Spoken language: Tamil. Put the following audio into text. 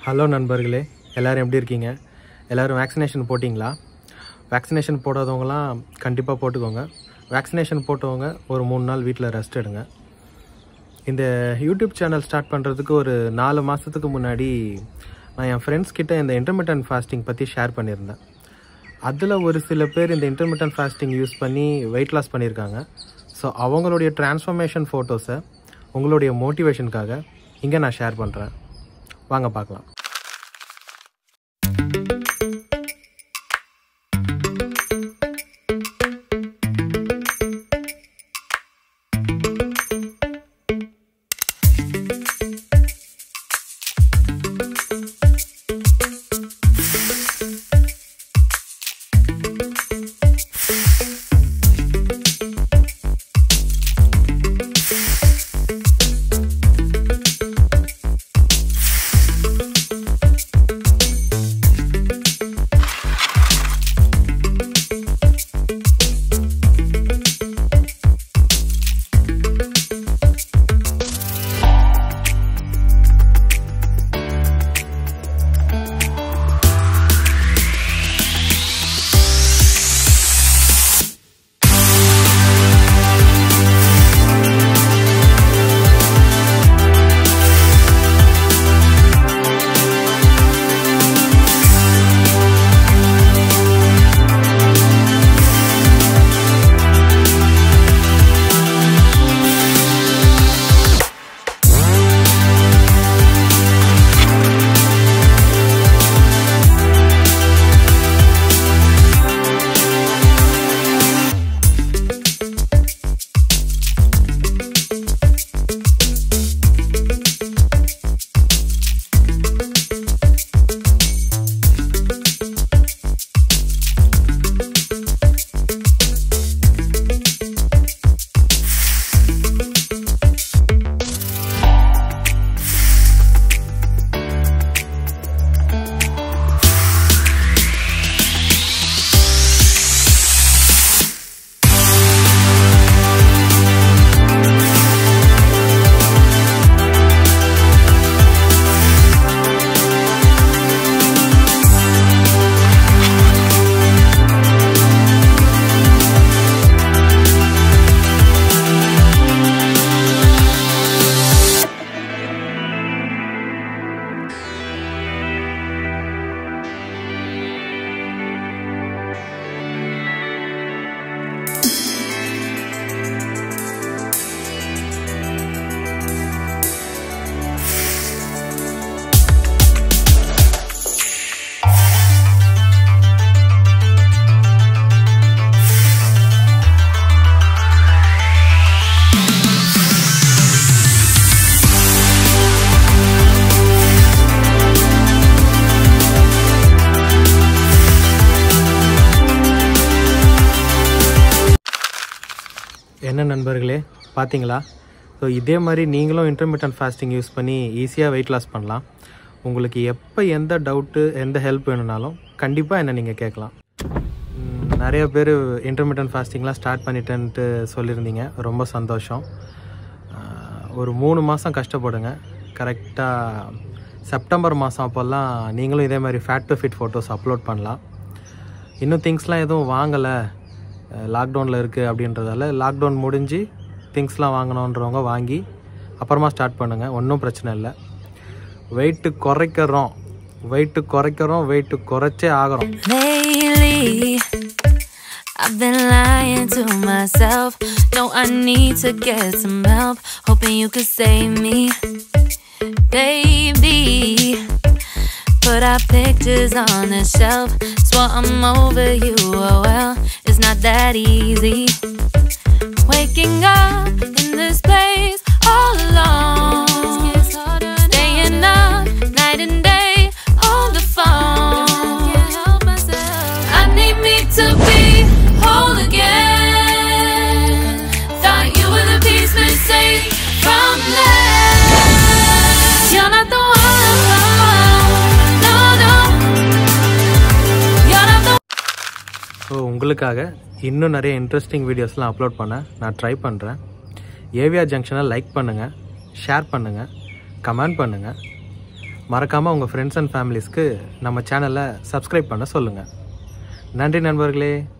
ஹலோ நண்பர்களே, எல்லோரும் எப்படி இருக்கீங்க? எல்லோரும் வேக்சினேஷன் போட்டிங்களா? வேக்சினேஷன் போடாதவங்களாம் கண்டிப்பாக போட்டுக்கோங்க. வேக்சினேஷன் போட்டவங்க ஒரு 3 நாள் வீட்டில் ரெஸ்ட் எடுங்க. இந்த யூடியூப் சேனல் ஸ்டார்ட் பண்ணுறதுக்கு ஒரு 4 மாதத்துக்கு முன்னாடி நான் என் ஃப்ரெண்ட்ஸ் கிட்ட இந்த இன்டர்மிட்டன்ட் ஃபாஸ்டிங் பற்றி ஷேர் பண்ணியிருந்தேன். அதில் ஒரு சில பேர் இந்த இன்டர்மிட்டன்ட் ஃபாஸ்டிங் யூஸ் பண்ணி வெயிட் லாஸ் பண்ணியிருக்காங்க. ஸோ அவங்களுடைய டிரான்ஸ்ஃபர்மேஷன் ஃபோட்டோஸை உங்களுடைய மோட்டிவேஷனுக்காக இங்கே நான் ஷேர் பண்ணுறேன். வாங்க பார்க்கலாம். என்ன நண்பர்களே, பார்த்தீங்களா? ஸோ இதே மாதிரி நீங்களும் இன்டர்மிட்டன்ட் ஃபாஸ்டிங் யூஸ் பண்ணி ஈஸியாக வெயிட் லாஸ் பண்ணலாம். உங்களுக்கு எப்போ எந்த டவுட்டு, எந்த ஹெல்ப் வேணும்னாலும் கண்டிப்பாக என்ன நீங்கள் கேட்கலாம். நிறைய பேர் இன்டர்மிட்டன்ட் ஃபாஸ்டிங்லாம் ஸ்டார்ட் பண்ணிட்டேன்ட்டு சொல்லியிருந்தீங்க. ரொம்ப சந்தோஷம். ஒரு 3 மாதம் கஷ்டப்படுங்க. கரெக்டாக செப்டம்பர் மாதம் அப்போல்லாம் நீங்களும் இதே மாதிரி fat to fit photos upload பண்ணலாம். இன்னும் திங்ஸ்லாம் எதுவும் வாங்கலை, லாக்டவுனில் இருக்குது அப்படின்றதால லாக்டவுன் முடிஞ்சு திங்ஸ்லாம் வாங்கணுன்றவங்க வாங்கி அப்புறமா ஸ்டார்ட் பண்ணுங்கள். ஒன்றும் பிரச்சனை இல்லை. வெயிட்டு குறைக்கிறோம், வெயிட்டு குறைச்சே ஆகிறோம். I've been lying to myself. No, I need to get some help. Hoping you could save me, baby. Put our pictures on the shelf. Swore I'm over you, oh well, it's not that easy. Waking up in this place all alone, staying up night and day on the phone. Can't help myself. I need me to be whole again. Thought you were the piece missing from last. You're not the one. No, no. You're not the one. So உங்களுக்காக இன்னும் நிறைய இன்ட்ரெஸ்டிங் வீடியோஸ்லாம் அப்லோட் பண்ண நான் ட்ரை பண்ணுறேன். ஏவிஆர் ஜங்ஷனை லைக் பண்ணுங்கள், ஷேர் பண்ணுங்கள், கமெண்ட் பண்ணுங்கள். மறக்காமல் உங்கள் ஃப்ரெண்ட்ஸ் அண்ட் ஃபேமிலிஸ்க்கு நம்ம சேனலை சப்ஸ்கிரைப் பண்ண சொல்லுங்கள். நன்றி நண்பர்களே.